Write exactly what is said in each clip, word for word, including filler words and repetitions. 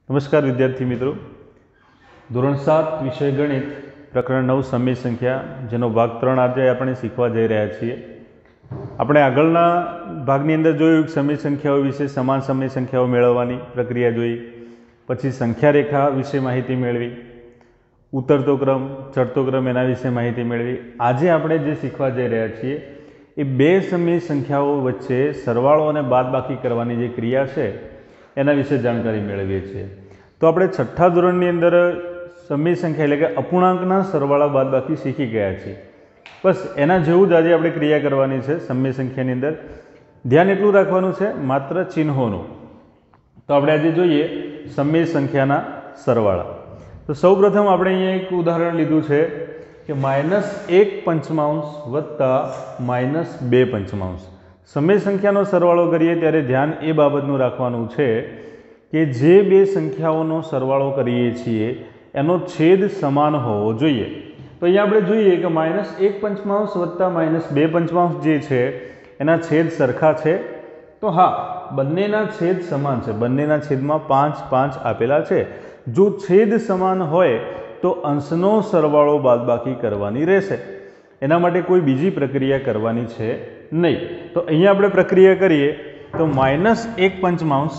नमस्कार विद्यार्थी मित्रों, धोरण सात विषय गणित प्रकरण नौ समय संख्या जेनो भाग त्रण आज આપણે શીખવા જઈ રહ્યા છીએ। આપણે આગળના ભાગની અંદર જોયું સમય સંખ્યાઓ વિશે સમાન સમય સંખ્યાઓ મેળવવાની પ્રક્રિયા જોઈ, પછી સંખ્યા રેખા વિશે માહિતી મેળવી, ઉતરતો ક્રમ ચડતો ક્રમ એના વિશે માહિતી મેળવી। આજે આપણે જે શીખવા જઈ રહ્યા છીએ એ બે સમય સંખ્યાઓ વચ્ચે સરવાળો અને બાદબાકી કરવાની જે ક્રિયા છે એના વિશે જાણકારી મેળવીએ છીએ। तो આપણે છઠ્ઠા ધોરણની અંદર સમય સંખ્યા એટલે કે અપૂર્ણાંકના સરવાળા બાદબાકી શીખી ગયા છીએ। બસ એના જેવું જ આજે આપણે ક્રિયા કરવાની છે સમય સંખ્યાની અંદર। ધ્યાન એટલું રાખવાનું છે માત્ર ચિહ્નોનું। તો આપણે આજે જોઈએ સમય સંખ્યાના સરવાળા। તો સૌપ્રથમ આપણે અહીંયા એક ઉદાહરણ લીધું છે કે માઇનસ એક પંચમાંશ વત્તા માઇનસ બે પંચમાંશ। સમય સંખ્યાનો સરવાળો કરીએ ત્યારે ધ્યાન એ બાબતનું રાખવાનું છે કે જે બે સંખ્યાઓનો સરવાળો કરીએ છીએ એનો છેદ સમાન હોવો જોઈએ। તો અહીંયા આપણે જોઈએ કે માઇનસ એક પંચમાંશ વત્તા માઇનસ બે પંચમાંશ જે છે એના છેદ સરખા છે। તો હા, બંનેના છેદ સમાન છે, બંનેના છેદમાં પાંચ પાંચ આપેલા છે। જો છેદ સમાન હોય તો અંશનો સરવાળો બાદબાકી કરવાની રહેશે, એના માટે કોઈ બીજી પ્રક્રિયા કરવાની છે नहीं। तो अहींया आपणे प्रक्रिया करिए तो माइनस एक पंचमांश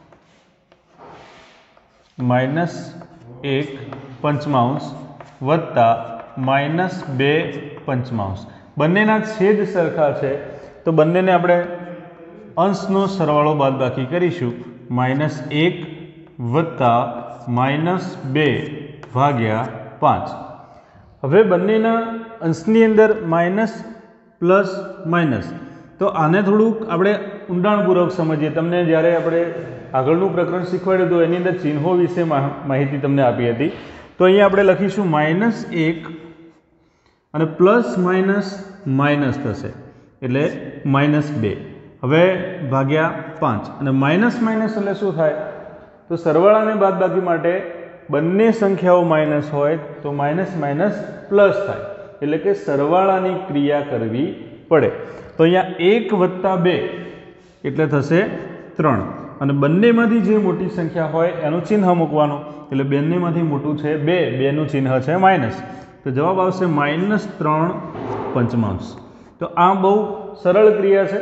माइनस एक पंचमांश वत्ता माइनस बे पंचमांश बंनेना छेद सरखा छे तो बंनेने आपणे अंशनो सरवाळो बादबाकी करीशुं। माइनस एक वत्ता माइनस बे भाग्या पांच। हवे बंनेना अंशनी अंदर माइनस प्लस माइनस तो आने थोड़ुंक आपणे ઊંડાણપૂર્વક समझीए। तमने ज्यारे आपणे आगळनुं प्रकरण शीखवाड्युं तो एनी अंदर चिन्हों विશે माहिती तमने आपी हती। तो अहींया आपणे लखीशुं माइनस एक अने प्लस माइनस माइनस थशे एटले माइनस बे। हवे भाग्या पांच अने माइनस माइनस एटले शुं थाय तो सरवाळा ने बादबाकी माटे बंने संख्याओ माइनस होय तो माइनस माइनस प्लस थाय एटले के सरवाळानी क्रिया करवी पड़े। तो अहींया एक वत्ता बे एटले थशे त्रण अने बंनेमांथी जे मोटी संख्या होय एनुं चिन्ह मूकवानुं एटले बंनेमांथी मोटुं छे बे, बेनुं चिन्ह छे माइनस। तो जवाब आवशे माइनस त्रण पंचमांश। तो आ बहु सरळ क्रिया छे,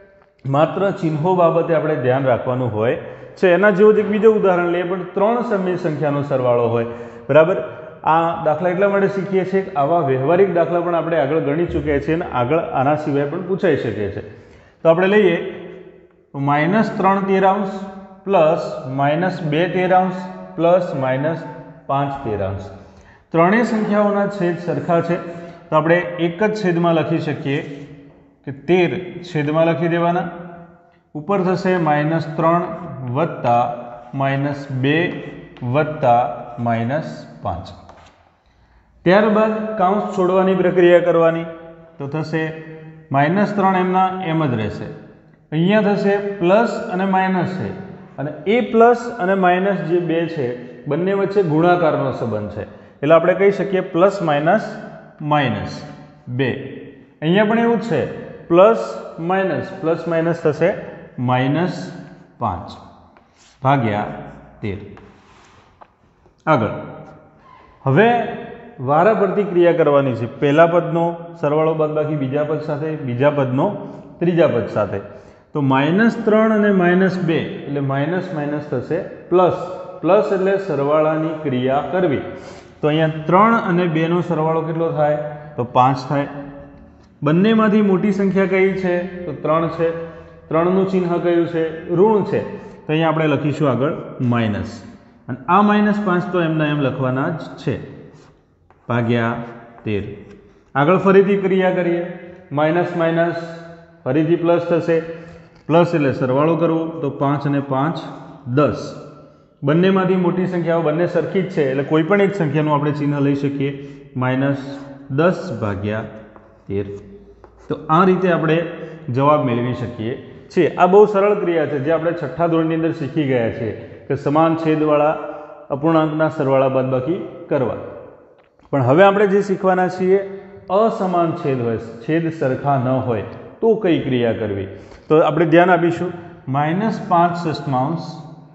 मात्र चिन्हों बाबते आपणे ध्यान राखवानुं होय छे। एना जेवुं ज एक बीजुं उदाहरण लईए पण त्रण समय संख्यानो सरवाळो होय, बराबर। आ दाखला एटला माटे शीखीए छीए के आवा व्यवहारिक दाखला पण आपणे आगळ गणी चूक्या छीए अने आगळ आना सिवाय पण पूछाई शके छे। तो आपणे लईए तो माइनस त्रण तेरांश प्लस माइनस बे तेरांश प्लस माइनस पांच तेरांश। त्रणेय संख्याओना छेद सरखा छे तो आपणे एक ज छेदमां लखी शकीए के तेर छेदमां लखी देवाना। उपर थशे माइनस त्रण वत्ता माइनस बे वत्ता माइनस पांच। त्यारबाद काउंस छोड़वानी प्रक्रिया करवानी। तो थशे माइनस त्रण एमना एम ज रहेशे। अहींया थशे प्लस अने माइनस छे अने ए प्लस अने माइनस जे बे छे बंने वच्चे गुणाकारनो संबंध छे एटले आपणे कही शकीए प्लस माइनस माइनस बे। अहींया पण एवुं ज छे प्लस माइनस प्लस माइनस थशे माइनस पांच भाग्या तेर। आगळ हवे वारा परती क्रिया करवानी छे। पहला पदनो सरवाळो बादबाकी बीजा पद साथे, बीजा पदनो त्रीजा पद साथे। तो माइनस त्रण अने माइनस बे एटले माइनस माइनस थशे प्लस प्लस एटले सरवाळानी क्रिया करवी। तो अहींया त्रण अने बे नो सरवाळो केटलो थाय तो पांच थाय। बंनेमांथी मोटी संख्या कई छे तो त्रण छे। त्रणनुं चिन्ह कयुं छे ऋण छे तो अहींया आपणे लखीशुं आगळ माइनस अने आ माइनस पांच तो एमना एम लखवाना ज छे भाग्या तेर। आगळ फरीथी क्रिया करीए। माइनस माइनस फरीथी प्लस थशे, प्लस एटले सरवाळो करवो तो पांच अने पांच दस। बंनेमांथी मोटी संख्याओ बंने सरखी ज छे एटले कोईपण एक संख्यानुं आपणे चिन्ह लई शकीए माइनस दस भाग्या तेर। तो आ रीते आपणे जवाब मेळवी शकीए छीए। आ बहु सरळ क्रिया छे जे आपणे छठ्ठा धोरणनी अंदर शीखी गया छीए के समान छेदवाळा अपूर्णांकना सरवाळा बादबाकी करवा। पण हवे आपणे जे शीखवाना छीए असमान छेद होय, छेद सरखा न होय तो कई क्रिया करवी। तो आपणे ध्यान आपीशुं माइनस पांच षष्ठांश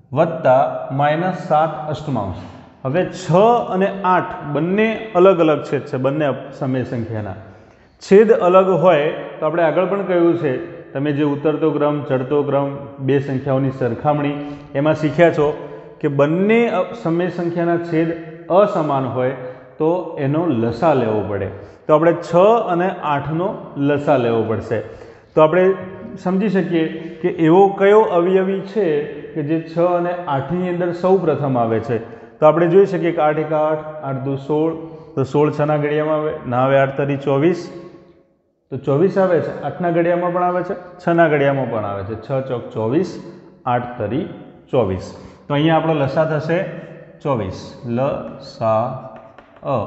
વત્તા માઇનસ સાત અષ્ટમાંશ. હવે છ અને આઠ બંને અલગ અલગ છેદ છે, બંને સમય સંખ્યાના છેદ અલગ હોય તો આપણે આગળ પણ કહ્યું છે, તમે જે ઉતરતો ક્રમ ચડતો ક્રમ બે સંખ્યાઓની સરખામણી એમાં શીખ્યા છો કે બંને સમય સંખ્યાના છેદ અસમાન હોય તો એનો લસા લેવો પડે. તો આપણે છ અને આઠનો લસા લેવો પડશે. તો આપણે સમજી શકીએ કે એવો કયો અવયવી છે કે જે છ અને આઠની અંદર સૌ પ્રથમ આવે છે. તો આપણે જોઈ શકીએ કે આઠ એક આઠ, આઠ દુ સોળ, તો સોળ છના ઘડિયામાં આવે, ના આવે આઠ તરી ચોવીસ, તો ચોવીસ આવે છે. આઠના ઘડિયામાં પણ આવે છે, છના ઘડિયામાં પણ આવે છે. છ ચોક ચોવીસ, આઠ તરી ચોવીસ. તો અહીંયા આપણો લસા થશે ચોવીસ. લ સા અ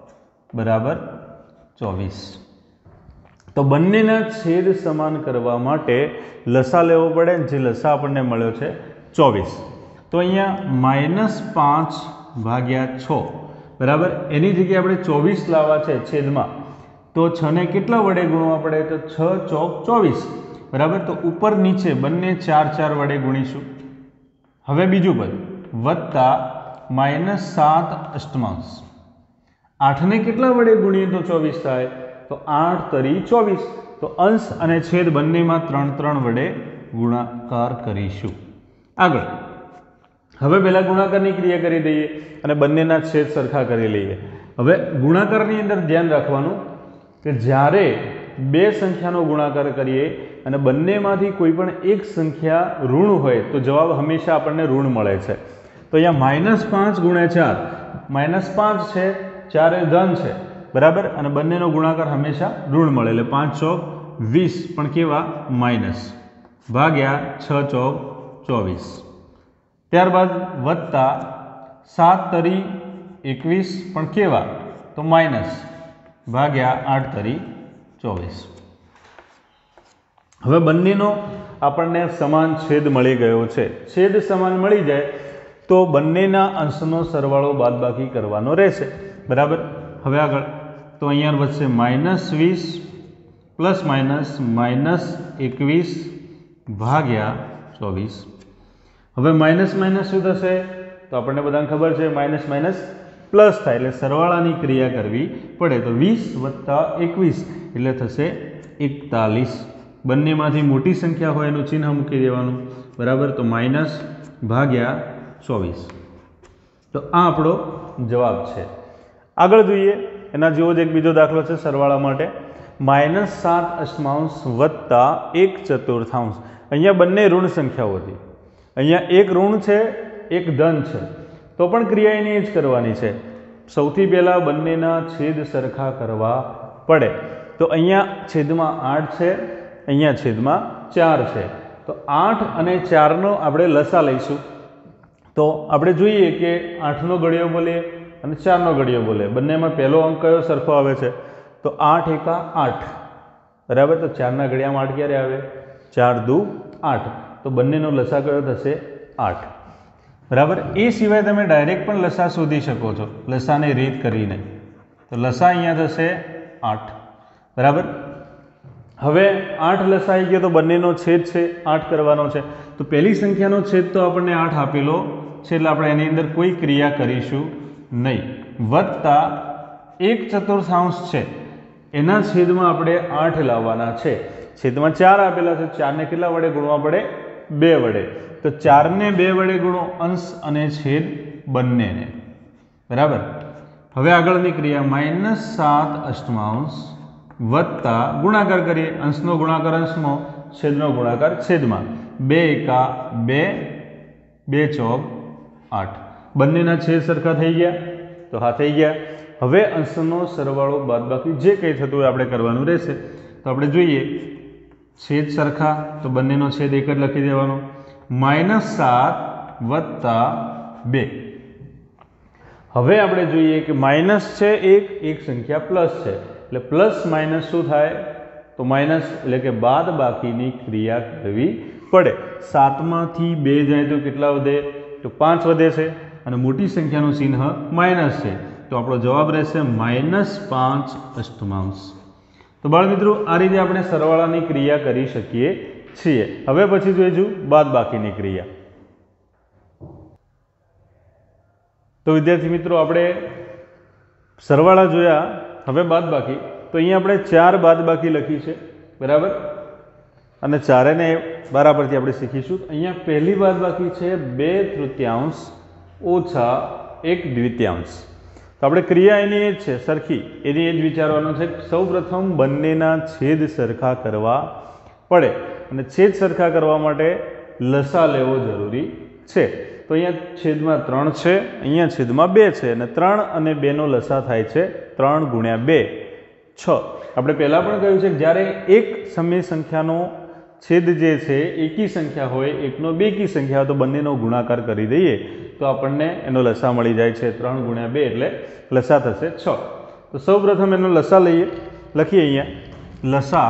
બરાબર ચોવીસ. તો બંનેના છેદ સમાન કરવા માટે લસા લેવો પડે, જે લસા આપણને મળ્યો છે ચોવીસ. તો અહીંયા માઇનસ પાંચ ભાગ્યા છ બરાબર, એની જગ્યાએ આપણે ચોવીસ લાવવા છે છેદમાં, તો છ ને કેટલા વડે ગુણવા પડે? તો છ ચોક ચોવીસ બરાબર. તો ઉપર નીચે બંને ચાર ચાર વડે ગુણીશું. હવે બીજું પદ વત્તા માઇનસ સાત અષ્ટમાંશ. આઠને કેટલા વડે ગુણીએ તો ચોવીસ થાય? તો આઠ તરી ચોવીસ. તો અંશ અને છેદ બંનેમાં ત્રણ ત્રણ વડે ગુણાકાર કરીશું. આગળ હવે પહેલાં ગુણાકારની ક્રિયા કરી દઈએ અને બંનેના છેદ સરખા કરી લઈએ. હવે ગુણાકારની અંદર ધ્યાન રાખવાનું કે જ્યારે બે સંખ્યાનો ગુણાકાર કરીએ અને બંનેમાંથી કોઈ પણ એક સંખ્યા ઋણ હોય તો જવાબ હંમેશા આપણને ઋણ મળે છે. તો અહીંયા માઇનસ પાંચ ગુણ્યા ચાર, માઇનસ પાંચ છે, ચાર એ ધન છે બરાબર, અને બંનેનો ગુણાકાર હંમેશા ઋણ મળે, એટલે પાંચ ચોક વીસ પણ કેવા માઇનસ ભાગ્યા છ ચોક ચોવીસ. ત્યારબાદ વત્તા સાત તરી એકવીસ પણ કેવા તો માઇનસ ભાગ્યા આઠ તરી ચોવીસ. હવે બંનેનો આપણને સમાન છેદ મળી ગયો છે. છેદ સમાન મળી જાય તો બંનેના અંશનો સરવાળો બાદબાકી કરવાનો રહેશે બરાબર. હવે આગળ તો અહીંયા વધશે માઇનસ વીસ પ્લસ માઇનસ માઇનસ એકવીસ ભાગ્યા ચોવીસ. હવે માઇનસ માઇનસ શું થશે? તો આપણને બધાને ખબર છે માઇનસ માઇનસ પ્લસ થાય, એટલે સરવાળાની ક્રિયા કરવી પડે. તો વીસ વત્તા એકવીસ એટલે થશે એકતાલીસ. બંનેમાંથી મોટી સંખ્યા હોય એનું ચિહ્ન મૂકી દેવાનું બરાબર. તો માઇનસ ભાગ્યા ચોવીસ. તો આ આપણો જવાબ છે. આગળ જોઈએ, એના જેવો જ એક બીજો દાખલો છે સરવાળા માટે. માઇનસ સાત અષ્ટમાંશ વત્તા એક ચતુર્થાંશ. અહીંયા બંને ઋણ સંખ્યાઓ હતી, અહીંયા એક ઋણ છે એક ધન છે, તો પણ ક્રિયા એની જ કરવાની છે. સૌથી પહેલાં બંનેના છેદ સરખા કરવા પડે. તો અહીંયા છેદમાં આઠ છે, અહીંયા છેદમાં ચાર છે, તો આઠ અને ચારનો આપણે લસા લઈશું. તો આપણે જોઈએ કે આઠનો ઘડિયો બોલીએ અને ચારનો ઘડિયો બોલે, બંનેમાં પહેલો અંક કયો સરખો આવે છે? તો આઠ એકા આઠ બરાબર. તો ચારના ઘડિયામાં આઠ ક્યારે આવે? ચાર દુ આઠ. તો બંનેનો લસા કયો થશે? આઠ બરાબર. એ સિવાય તમે ડાયરેક્ટ પણ લસા શોધી શકો છો લસાને રીત કરીને. તો લસા અહીંયા થશે આઠ બરાબર. હવે આઠ લસા આવી ગયો તો બંનેનો છેદ છે આઠ કરવાનો છે. તો પહેલી સંખ્યાનો છેદ તો આપણને આઠ આપેલો છે, એટલે આપણે એની અંદર કોઈ ક્રિયા કરીશું નહીં. વત્તા એક ચતુર્થાંશ છે, એના છેદમાં આપણે આઠ લાવવાના છે. છેદમાં ચાર આપેલા છે, ચારને કેટલા વડે ગુણવા પડે? બે વડે. તો ચારને બે વડે ગુણો, અંશ અને છેદ બંનેને બરાબર. હવે આગળની ક્રિયા માઇનસ સાત અષ્ટમાંશ વત્તા ગુણાકાર કરીએ, અંશનો ગુણાકાર અંશમાં, છેદનો ગુણાકાર છેદમાં. બે એકા બે, બે ચોક આઠ. બંનેના છેદ સરખા થઈ ગયા? તો હા થઈ ગયા. હવે અંશનો સરવાળો બાદબાકી જે કંઈ થતું હોય આપણે કરવાનું રહેશે. તો આપણે જોઈએ છેદ સરખા, તો બંનેનો છેદ એક જ લખી દેવાનો. માઇનસ સાત વત્તા બે. હવે આપણે જોઈએ કે માઇનસ છે એક, એક સંખ્યા પ્લસ છે, એટલે પ્લસ માઇનસ શું થાય? તો માઇનસ એટલે કે બાદ બાકીની ક્રિયા કરવી પડે. સાતમાંથી બે જાય તો કેટલા વધે? તો પાંચ વધે છે, અને મોટી સંખ્યાનું ચિહ્ન માઇનસ છે, તો આપણો જવાબ રહેશે માઇનસ પાંચ અષ્ટમાંશ. તો બાળ મિત્રો, આ રીતે આપણે સરવાળાની ક્રિયા કરી શકીએ છીએ. હવે પછી જોઈશું બાદ બાકીની ક્રિયા. तो विद्यार्थी मित्रों આપણે સરવાળા જોયા, હવે બાદબાકી। તો અહીંયા આપણે ચાર બાદબાકી લખી છે, બરાબર, અને ચારેને બરાબરથી આપણે શીખીશું। અહીંયા પહેલી બાદબાકી છે બે તૃતીયાંશ ઓછા એક દ્વિતીયાંશ। તો આપણે ક્રિયા એની એ જ છે, સરખી, એની એ જ વિચારવાનું છે। સૌપ્રથમ બંનેના છેદ સરખા કરવા પડે, અને છેદ સરખા કરવા માટે લસા લેવો જરૂરી છે। तो अहींया छेदमां त्रण छे, अहींया छेदमां बे छे, अने त्रण अने बे नो लसा थाय छे त्रण गुण्या बे छ। आपणे पहेला पण कह्युं छे के ज्यारे एक समय संख्यानो छेद जे छे एकी संख्या होय, एकनो बेकी संख्या होय, तो बंनेनो गुणाकार करी दईए तो आपणने एनो लसा मळी जाय छे। त्रण गुण्या बे एटले लसा थशे छ। तो सौप्रथम एनो लसा लईए, लखीए अहींया लसा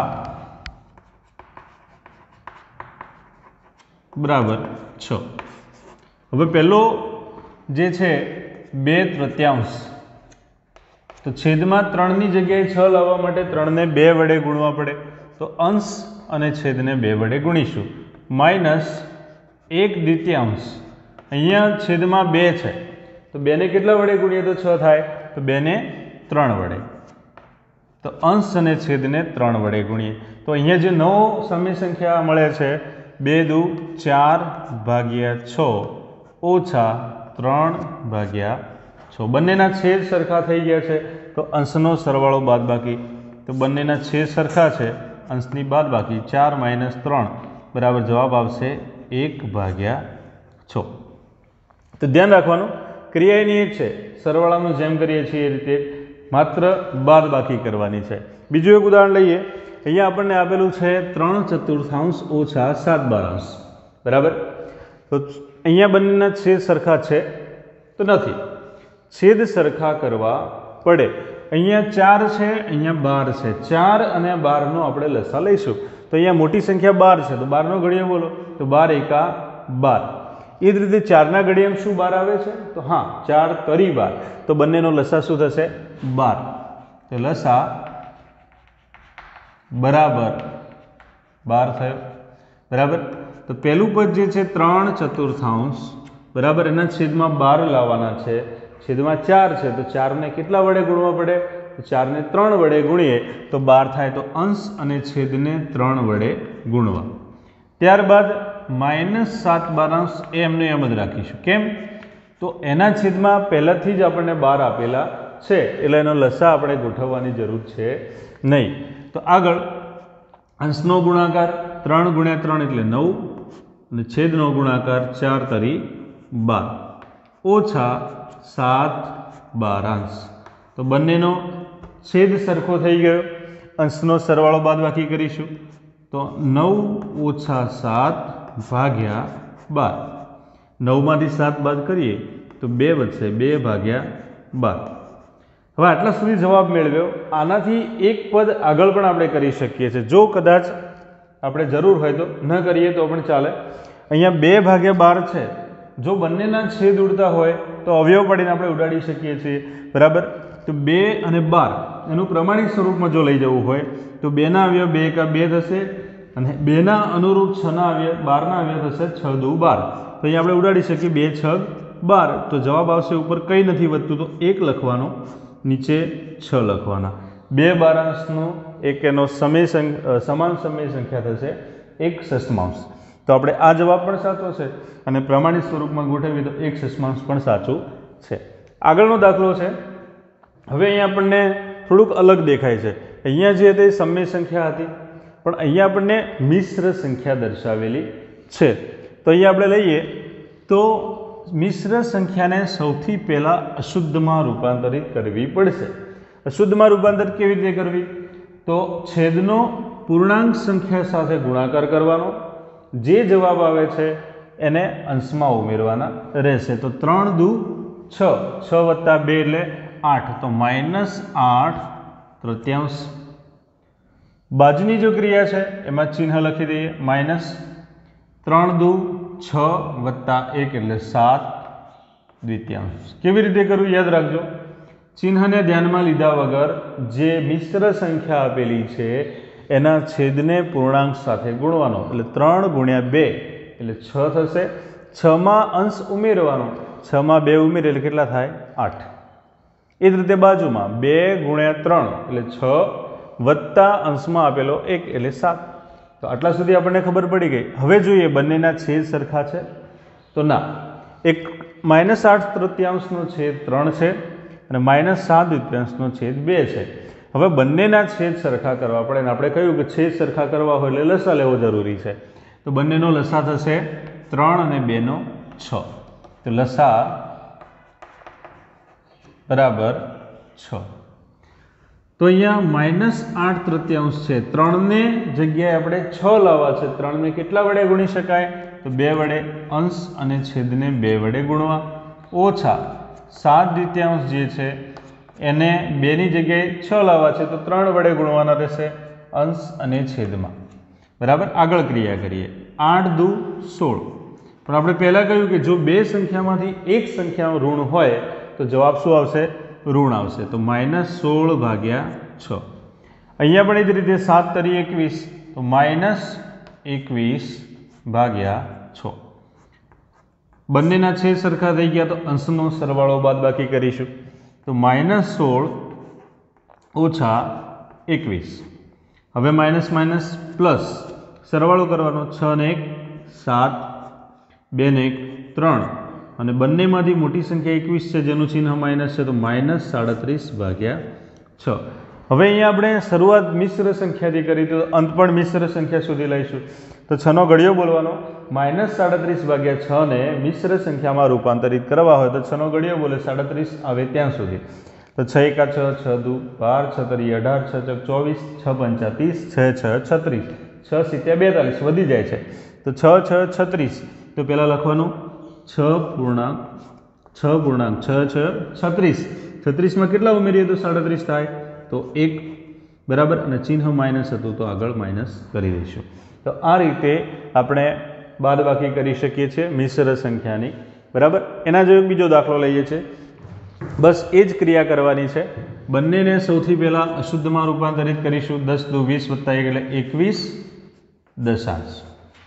बराबर छ। હવે પહેલો જે છે બે તૃતીયાંશ, તો છેદમાં ત્રણની જગ્યાએ છ લાવવા માટે ત્રણને બે વડે ગુણવા પડે, તો અંશ અને છેદને બે વડે ગુણીશું। માઇનસ એક દ્વિતીયાંશ, અહીંયા છેદમાં બે છે, તો બેને કેટલા વડે ગુણીએ તો છ થાય, તો બેને ત્રણ વડે, તો અંશ અને છેદને ત્રણ વડે ગુણીએ। તો અહીંયા જે નવો સમય સંખ્યા મળે છે બે દુ ચાર ભાગ્યા છ ओछा त्रण भाग्या छ। बंनेना छेद सरखा थई गया है, तो अंशनो सरवाळो बादबाकी, तो बंनेना छेद सरखा है, अंशनी बादबाकी चार माइनस त्रण बराबर जवाब आवशे एक भाग्या छ। तो ध्यान राखवानुं, क्रिया एनी एक छे, सरवाळानुं जेम करीए छीए ए रीते मात्र बादबाकी करवानी छे। बीजुं एक उदाहरण लईए। अहींया आपणने आपेलुं छे त्रण चतुर्थांश ओछा सात बारांश, बराबर। तो अहींया बंनेना छेद सरखा छे तो नहीं, छेद सरखा करवा पड़े। अहींया चार छे, अहींया बार छे, चार अने बार नो आपणे लसा लईशुं। तो अहींया मोटी संख्या बार छे, तो बार नो घड़ियो बोलो, तो बार एका बार। ए ज रीते चार ना घड़ियामां शुं बार आवे छे, तो हाँ चार तरी बार, तो बंनेनो लसा शुं थशे बार। तो लसा बराबर बार थयो, बराबर। तो पहलू पद जे छे त्रण चतुर्थांश, बराबर, एना छेदमां बार लाववाना छे, छेदमां चार छे, तो चार ने केटला वडे गुणवा पड़े, तो चार ने त्रण वडे गुणीए तो बार थाय, तो अंश अने छेदने त्रण वडे गुणवा। त्यारबाद माइनस सात बारांश ए एमने एम ज राखीशुं। केम? तो एना छेदमां पहेलाथी ज आपणे बार आपेला छे, એટલે એનો લસા આપણે ગોઠવવાની જરૂર છે નહીં। તો આગળ અંશનો ગુણાકાર ત્રણ ગુણ્યા ત્રણ એટલે નવ, અને છેદનો ગુણાકાર ચાર તરી બાર ઓછા સાત બારાંશ। તો બંનેનો છેદ સરખો થઈ ગયો, અંશનો સરવાળો બાદબાકી કરીશું, તો નવ ઓછા સાત ભાગ્યા બાર। નવમાંથી સાત બાદ કરીએ તો બે વધશે, બે ભાગ્યા બાર। હવે આટલા સુધી જવાબ મેળવ્યો। આનાથી એક પદ આગળ પણ આપણે કરી શકીએ છીએ, જો કદાચ આપણે જરૂર હોય તો, ન કરીએ તો પણ ચાલે। અહીંયા બે ભાગ્યા બાર છે, જો બંનેના છેદ ઉડતા હોય તો અવયવ પાડીને આપણે ઉડાડી શકીએ છીએ, બરાબર। તો બે અને બાર એનું પ્રમાણિક સ્વરૂપમાં જો લઈ જવું હોય તો બેના અવયવ બે એકા બે થશે, અને બેના અનુરૂપ છના અવયવ બારના અવયવ થશે છ દુ બાર। તો અહીંયા આપણે ઉડાડી શકીએ બે છ બાર, તો જવાબ આવશે ઉપર કંઈ નથી વધતું તો એક લખવાનો, નીચે છ લખવાના। બે બારાંશનો એક એનો સમય સમાન સમય સંખ્યા થશે એક સસમાંશ। તો આપણે આ જવાબ પણ સાચો છે, અને પ્રમાણિત સ્વરૂપમાં ગોઠવીએ તો એક સસમાંશ પણ સાચું છે। આગળનો દાખલો છે। હવે અહીંયા આપણને થોડુંક અલગ દેખાય છે। અહીંયા જે તે સમય સંખ્યા હતી, પણ અહીંયા આપણને મિશ્ર સંખ્યા દર્શાવેલી છે। તો અહીંયા આપણે લઈએ તો મિશ્ર સંખ્યાને સૌથી પહેલાં અશુદ્ધમાં રૂપાંતરિત કરવી પડશે। અશુદ્ધમાં રૂપાંતર કેવી રીતે કરવી? તો છેદનો પૂર્ણાંક સંખ્યા સાથે ગુણાકાર કરવાનો, જે જવાબ આવે છે એને અંશમાં ઉમેરવાના રહેશે। તો ત્રણ દુ છ, છ વત્તા બે એટલે આઠ, તો માઇનસ આઠ તૃતીયાંશ। બાજુની જો ક્રિયા છે એમાં ચિહ્ન લખી દઈએ માઇનસ, ત્રણ દુ છ વત્તા એક એટલે સાત દ્વિતીયાંશ। કેવી રીતે કરવું યાદ રાખજો, ચિહ્નને ધ્યાનમાં લીધા વગર જે મિશ્ર સંખ્યા આપેલી છે એના છેદને પૂર્ણાંક સાથે ગુણવાનો, એટલે ત્રણ ગુણ્યા બે એટલે છ થશે। છમાં અંશ ઉમેરવાનો, છ માં બે ઉમેરીએ એટલે કેટલા થાય આઠ। એ જ રીતે બાજુમાં બે ગુણ્યા ત્રણ એટલે છ વત્તા અંશમાં આપેલો એક એટલે સાત। તો આટલા સુધી આપણને ખબર પડી ગઈ। હવે જોઈએ બંનેના છેદ સરખા છે તો ના, એક માઇનસ આઠ તૃતીયાંશનો છેદ ત્રણ છે અને માઇનસ સાત દ્વિતીયાંશનો છેદ બે છે। હવે બંનેના છેદ સરખા કરવા પડે ને આપણે કહ્યું કે છેદ સરખા કરવા હોય એટલે લસા લેવો જરૂરી છે। તો બંનેનો લસા થશે ત્રણ અને બેનો છ। તો લસા બરાબર છ। તો અહીંયા માઇનસ આઠ તૃતીયાંશ છે, ત્રણને જગ્યાએ આપણે છ લાવવા છે। ત્રણને કેટલા વડે ગુણી શકાય? તો બે વડે, અંશ અને છેદને બે વડે ગુણવા, ઓછા સાત દ્વિતીયાંશ જે છે એને બેની જગ્યાએ છ લાવવા છે તો ત્રણ વડે ગુણવાના રહેશે અંશ અને છેદમાં। બરાબર, આગળ ક્રિયા કરીએ। આઠ દુ સોળ, પણ આપણે પહેલાં કહ્યું કે જો બે સંખ્યામાંથી એક સંખ્યાનું ઋણ હોય તો જવાબ શું આવશે? ઋણ આવશે। તો માઇનસ સોળ ભાગ્યા છ। અહીંયા પણ એ જ રીતે સાત તરી એકવીસ, તો માઇનસ એકવીસ ભાગ્યા છ। બંનેના છેદ સરખા થઈ ગયા તો અંશનો સરવાળો બાદ બાકી કરીશું। તો માઇનસ સોળ ઓછા એકવીસ, હવે માઇનસ માઇનસ પ્લસ, સરવાળો કરવાનો, છ ને એક સાત, બે ને એક ત્રણ, અને બંનેમાંથી મોટી સંખ્યા એકવીસ છે જેનું ચિહ્ન માઇનસ છે તો માઇનસ સાડત્રીસ ભાગ્યા છ। હવે અહીંયા આપણે શરૂઆત મિશ્ર સંખ્યાથી કરી તો અંત પણ મિશ્ર સંખ્યા સુધી લઈશું। તો છનો ઘડિયો બોલવાનો, માઇનસ સાડત્રીસ ભાગ્યા છ ને મિશ્ર સંખ્યામાં રૂપાંતરિત કરવા હોય તો છનો ઘડિયો બોલે સાડત્રીસ આવે ત્યાં સુધી। તો છ એકા છ, છ દુ બાર, છ તરી અઢાર, છ ચોક ચોવીસ, છ પંચા ત્રીસ, છ છ છત્રીસ, છ સિત્યા બેતાલીસ વધી જાય છે તો છ છ છત્રીસ। તો પહેલાં લખવાનું છ પૂર્ણાંક છ પૂર્ણાંક છ છ છત્રીસ, છત્રીસમાં કેટલા ઉમેરીએ તો સાડત્રીસ થાય? તો એક। બરાબર, અને ચિહ્ન માઇનસ હતું તો આગળ માઇનસ કરી દઈશું। તો આ રીતે આપણે બાદબાકી કરી શકીએ છીએ મિશ્ર સંખ્યાની। બરાબર, એના જો એક બીજો દાખલો લઈએ છીએ, બસ એ જ ક્રિયા કરવાની છે। બંનેને સૌથી પહેલાં અશુદ્ધમાં રૂપાંતરિત કરીશું। દસ દુ વીસ વત્તા એક એટલે એકવીસ દશાંશ,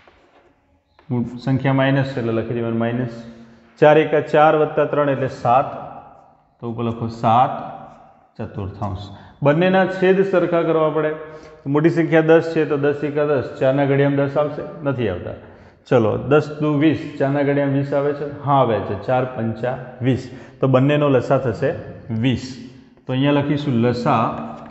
સંખ્યા માઇનસ છે એટલે લખી દેવાનું માઇનસ। ચાર એકા ચાર વત્તા ત્રણ એટલે સાત, તો ઉપર લખો સાત ચતુર્થાંશ। બંનેના છેદ સરખા કરવા પડે। મોટી સંખ્યા દસ છે તો દસ એકા દસ, ચારના ઘડિયામાં દસ આવશે? નથી આવતા। ચલો દસ દુ વીસ, ચારના ઘડિયામાં વીસ આવે છે? હા આવે છે। ચાર પંચા વીસ, તો બંનેનો લસા થશે વીસ। તો અહીંયા લખીશું લસા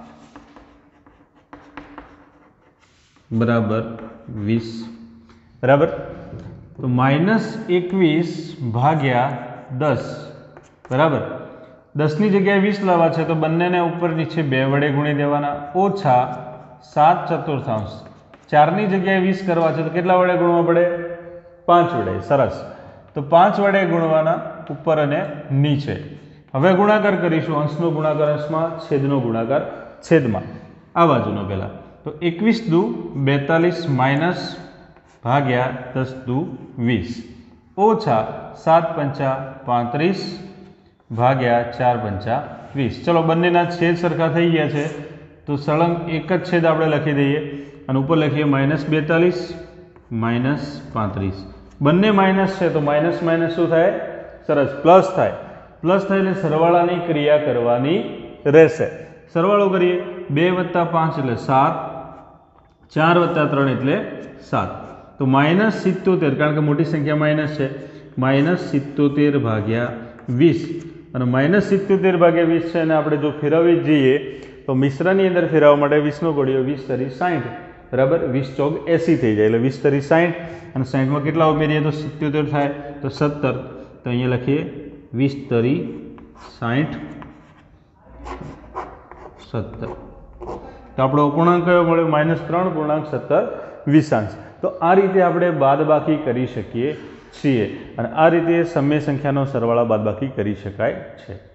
બરાબર વીસ। બરાબર, તો માઇનસ એકવીસ ભાગ્યા દસ, બરાબર, દસની જગ્યાએ વીસ લાવવા છે તો બંનેને ઉપર નીચે બે વડે ગુણી દેવાના, ઓછા સાત ચતુર્થાંશ, ચારની જગ્યાએ વીસ કરવા છે તો કેટલા વડે ગુણવા પડે? પાંચ વડે। સરસ, તો પાંચ વડે ગુણવાના ઉપર અને નીચે। હવે ગુણાકાર કરીશું, અંશનો ગુણાકાર અંશમાં, છેદનો ગુણાકાર છેદમાં। આ બાજુનો પહેલાં તો એકવીસ દુ બેતાલીસ માઇનસ ભાગ્યા દસ દુ વીસ, ઓછા સાત પંચા પાંત્રીસ ભાગ્યા ચાર પંચા વીસ। ચલો બંનેના છેદ સરખા થઈ ગયા છે તો સળંગ એક જ છેદ આપણે લખી દઈએ અને ઉપર લખીએ માઇનસ બેતાલીસ માઇનસ પાંત્રીસ। બંને માઇનસ છે તો માઇનસ માઇનસ શું થાય? સરસ, પ્લસ થાય। પ્લસ થાય એટલે સરવાળાની ક્રિયા કરવાની રહેશે। સરવાળો કરીએ, બે વત્તા પાંચ એટલે સાત, ચાર વત્તા ત્રણ એટલે સાત, તો માઇનસ સિત્તોતેર, કારણ કે મોટી સંખ્યા માઇનસ છે, માઇનસ સિત્તોતેર ભાગ્યા વીસ। અને માઇનસ સિત્તોતેર ભાગ્યા વીસ છે અને આપણે જો ફેરવી જઈએ તો મિશ્રની અંદર ફેરવવા માટે વીસનો ઘડિયો, વીસ તરી સાઠ, બરાબર, વીસ ચોક એસી થઈ જાય એટલે વીસ તરી સાઠ, અને સાઠમાં કેટલા ઉમેરીએ તો સિત્તોતેર થાય તો સત્તર। તો અહીંયા લખીએ વીસ તરી સાઠ સત્તર। તો આપણો અપૂર્ણાંક કયો મળ્યો? માઇનસ ત્રણ પૂર્ણાંક સત્તર વીસાંશ। તો આ રીતે આપણે બાદબાકી કરી શકીએ છીએ અને આ રીતે સમય સંખ્યાનો સરવાળા બાદબાકી કરી શકાય છે।